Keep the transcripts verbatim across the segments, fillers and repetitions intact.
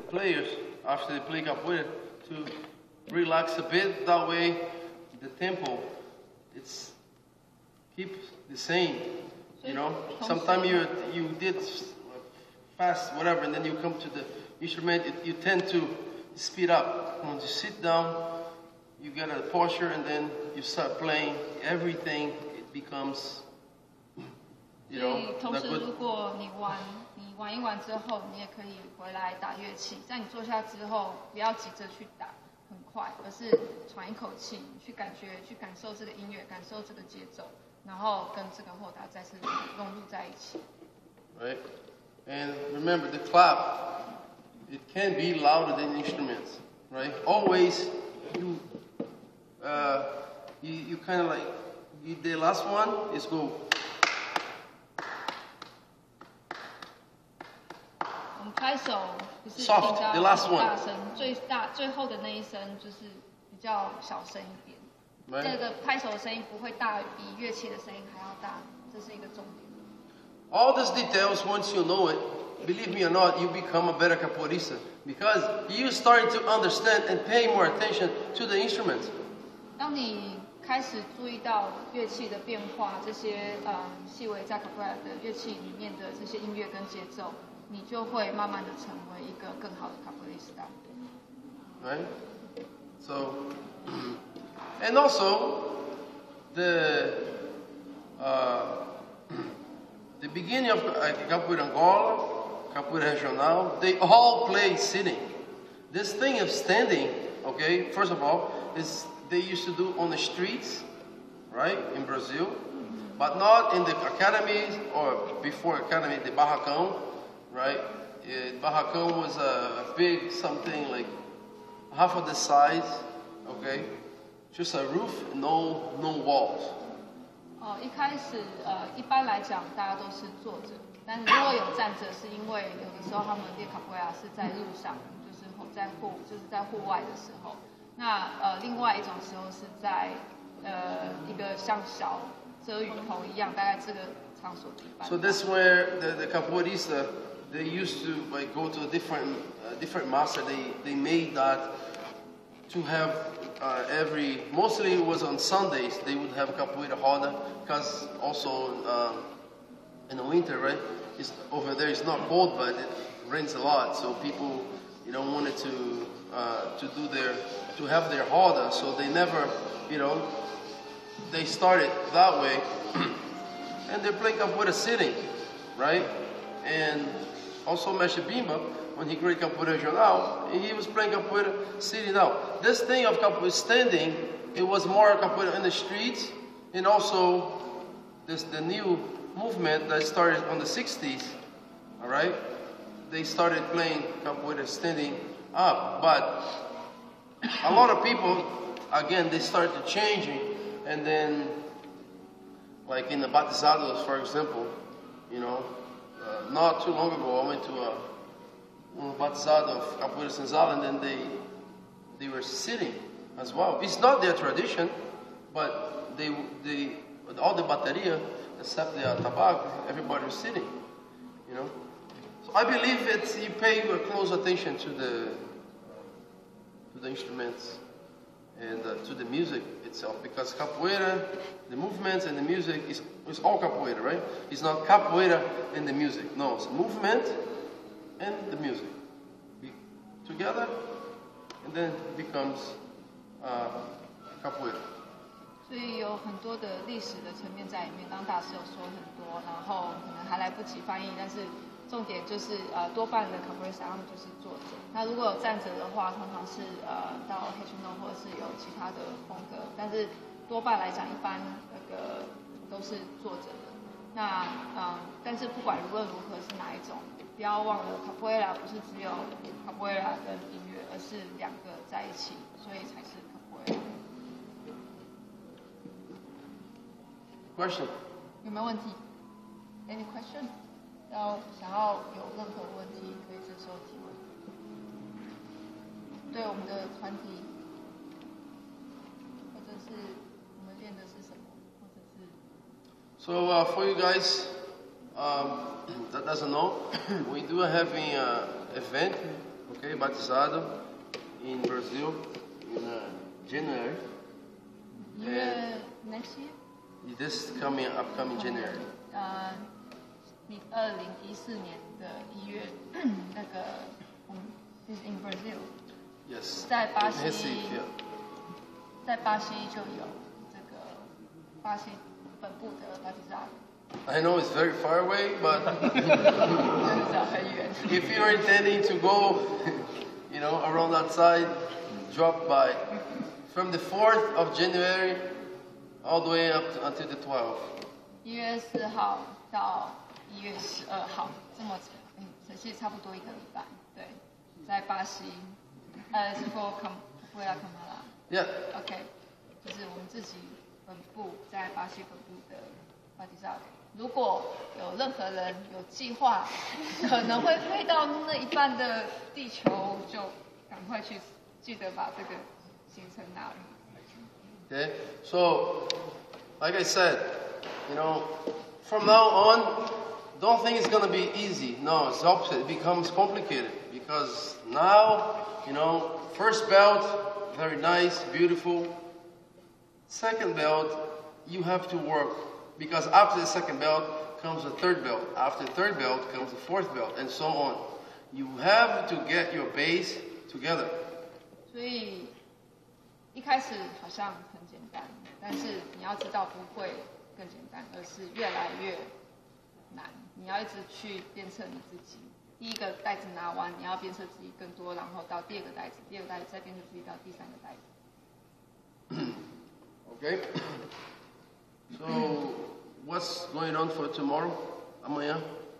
players after they play capoeira to relax a bit. That way, the tempo it's keep the same. You know, sometimes you you did fast whatever, and then you come to the instrument. It, you tend to speed up. When you sit down, you get a posture, and then you start playing. Everything it becomes. You know, 同时，如果你玩你玩一玩之后，你也可以回来打乐器。在你坐下之后，不要急着去打很快，而是喘一口气，去感觉、去感受这个音乐，感受这个节奏，然后跟这个后打再次融入在一起。 Right, and remember the clap. It can be louder than instruments, right? Always, you, uh, you, you kind of like you, the last one is go. 我们拍手不是 Soft, 比较 the last one. 大声，最大最后的那一声就是比较小声一点。 Right. 这个拍手的声音不会大比乐器的声音还要大，这是一个重点。 All these details, once you know it, believe me or not, you become a better capoeirista because you starting to understand and pay more attention to the instruments. 当你开始注意到乐器的变化，这些呃细微在 capoeira 的乐器里面的这些音乐跟节奏，你就会慢慢的成为一个更好的 capoeirista。 Right? So, and also the uh, the beginning of uh, Capoeira Angola, Capoeira Regional, they all play sitting. This thing of standing, okay, first of all, is they used to do on the streets, right, in Brazil, but not in the academies or before academy, the barracão, right? It, barracão was a, a big something like half of the size, okay, just a roof, no no walls. 哦，一开始呃，一般来讲大家都是坐着，但是如果有站着，是因为有的时候他们练卡布亚是在路上，就是在户就是在户外的时候。那呃，另外一种时候是在呃一个像小遮雨棚一样，大概这个场所一般。 So this where the the capoeirista they used to like go to a different uh, different master. They they made that to have uh, every mostly it was on Sundays they would have capoeira roda because also uh, in the winter, right? It's over there. It's not cold, but it rains a lot, so people you know wanted to uh, to do their to have their roda. So they never you know they started that way, and they're playing capoeira sitting, right? And also Mestre Bimba, when he created Capoeira Regional, he was playing capoeira sitting out. This thing of capoeira standing, it was more capoeira in the streets, and also this the new movement that started on the sixties. All right, they started playing capoeira standing up, but a lot of people, again, they started changing, and then, like in the batizados, for example, you know, uh, not too long ago, I went to a um batizado of Capoeira Senzala, and then they they were sitting as well. It's not their tradition, but they they all the bateria except the atabaque, everybody was sitting, you know. So I believe it's you pay close attention to the to the instruments and uh, to the music itself, because capoeira, the movements and the music is is all capoeira, right? It's not capoeira and the music. No, it's movement and the music Be together, and then it becomes uh, capoeira. 所以有很多的历史的层面在里面，刚大师有说很多，然后可能还来不及翻译，但是重点就是呃多半的 capoeira 他们就是坐着。那如果有站着的话，通常是呃到黑旋风或者是有其他的风格，但是多半来讲，一般那个都是坐着的。那嗯，但是不管无论如何是哪一种，不要忘了 capoeira 不是只有 capoeira 跟音乐，而是两个在一起，所以才是 capoeira。 Question? 有没有问题 ？Any question？ 要想要有任何问题，可以这时候提问。对我们的团体，或者是我们练的是什么，或者是。 So uh, for you guys um, that doesn't know, we do have an uh, event okay, batizado in Brazil in uh, January. And next year? This coming upcoming January. 呃，你二零一四年的一月，那个嗯 is in Brazil. Yes. 在巴西 Recife, yeah. 在巴西就有这个巴西本部的巴提萨。 I know it's very far away, but 真的很远。 if you're intending to go, you know, around that side, drop by from the fourth of January all the way up to, until the twelfth. 一月四号到一月十二号，这么嗯，其实差不多一个礼拜。对，在巴西，呃，是 for Capoeira Camara。 Yeah. OK， 就是我们自己本部在巴西本部的巴提萨。如果有任何人有计划，可能会飞到那一半的地球，就赶快去，记得把这个行程拿。 Okay. So, like I said, you know, from now on, don't think it's gonna be easy. No, it's opposite. It becomes complicated because now, you know, first belt, very nice, beautiful. Second belt, you have to work because after the second belt comes the third belt. After the third belt comes the fourth belt, and so on. You have to get your base together. 所以一开始好像很简单，但是你要知道不会更简单，而是越来越难。你要一直去鞭策你自己。第一个袋子拿完，你要鞭策自己更多，然后到第二个袋子，第二个袋子再鞭策自己到第三个袋子。 Okay. So, what's going on for tomorrow? Amanhã?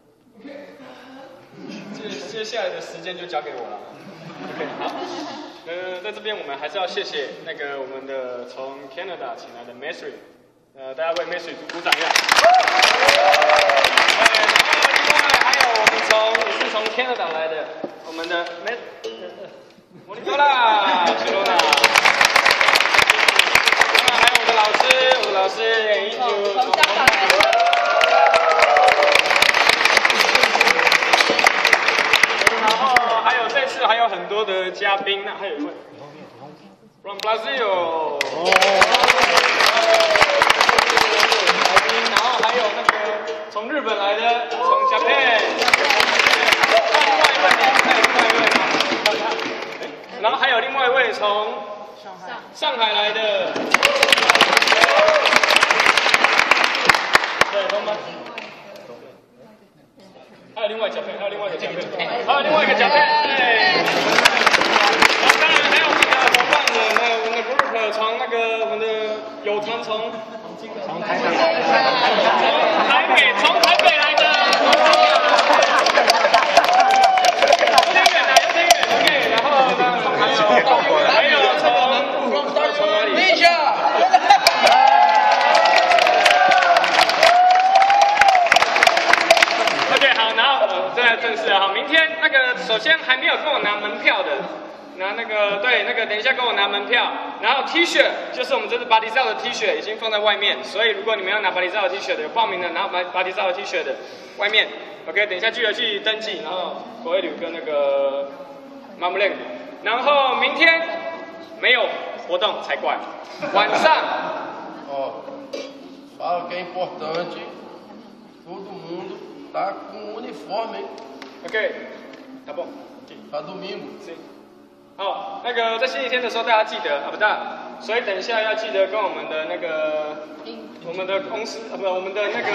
接接下来的时间就交给我了。OK， 好。呃，在这边我们还是要谢谢那个我们的从 Canada 请来的 Mesri， 呃，大家为 Mesri 鼓鼓掌一下。呃，然后另外还有我们从也是从 Canada 来的我们的 Mes， 莫尼多拉，许罗娜。那还有我的老师，我的老师英九从香港来的。然后还有这次还有很多的嘉宾，那还有一位 from Brazil， 然后还有那个从日本来的，从 Japan， 另外一位，还有另外一位，然后还有另外一位从上海来的，对，懂吗？还有另外一个奖杯，还有另外一个奖杯，还有另外一个奖杯，对。然后当然还有我们的伙伴们，还有我们的 group 从那个我们的友团从从台北，从台北从台北来的，有点远啊，有点远 ，OK。然后呢，还有还有从从哪里？正式好，明天那个首先还没有跟我拿门票的，拿那个对那个等一下跟我拿门票，然后 T 恤就是我们这次巴黎照的 T 恤已经放在外面，所以如果你们要拿巴黎照的 T 恤的，有报名的拿巴巴黎照的 T 恤的，外面 OK， 等一下记得去登记，然后国威旅跟那个马姆lengo，然后明天没有活动才怪，晚上哦 fala que é importante todo mundo tá com uniforme, hein? OK， tá bom. Para domingo. Sim. 好，那个在星期天的时候大家记得啊不大，所以等一下要记得跟我们的那个我们的公司啊不我们的那个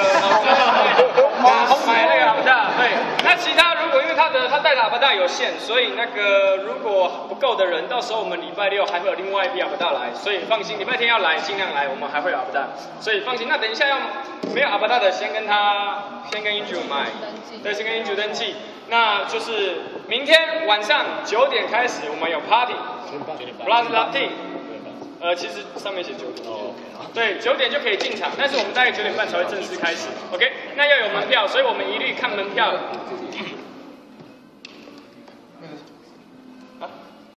买那个阿不大对。那其他如果因为他的他带的阿不大有限，所以那个如果不够的人，到时候我们礼拜六还会有另外一批阿不大来，所以放心，礼拜天要来尽量来，我们还会有阿不大，所以放心。那等一下要没有阿不大的，先跟他先跟英主买，对，先跟英主登记。那就是明天晚上九点开始，我们有 party，Plus Latin， 呃，其实上面写九点，对，九点就可以进场，但是我们大概九点半才会正式开始 ，OK？ 那要有门票，所以我们一律看门票。